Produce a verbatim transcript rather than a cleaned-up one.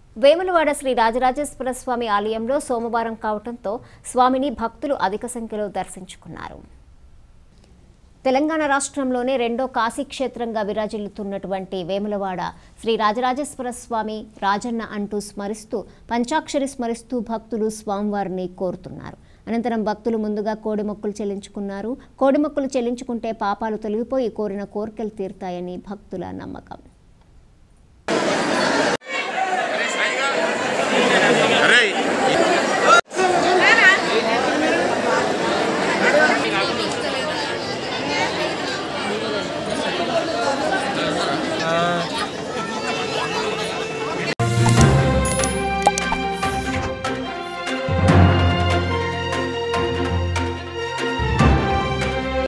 వేములవాడ శ్రీ రాజరాజేశ్వర స్వామి ఆలయంలో సోమవారం కావడంతో స్వామిని భక్తులు అధిక సంఖ్యలో దర్శించుకున్నారు. తెలంగాణ రాష్ట్రంలోనే రెండో కాశీక్షేత్రంగా విరాజిల్లుతున్నటువంటి వేములవాడ శ్రీ రాజరాజేశ్వర స్వామి రాజన్న అంటూ స్మరిస్తూ పంచాక్షరి స్మరిస్తూ భక్తులు స్వామివారిని కోరుతున్నారు. అనంతరం భక్తులు ముందుగా కోడి మొక్కులు చెల్లించుకున్నారు. కోడి మొక్కులు చెల్లించుకుంటే పాపాలు తొలగిపోయి కోరిన కోరికలు తీరుతాయని భక్తుల నమ్మకం.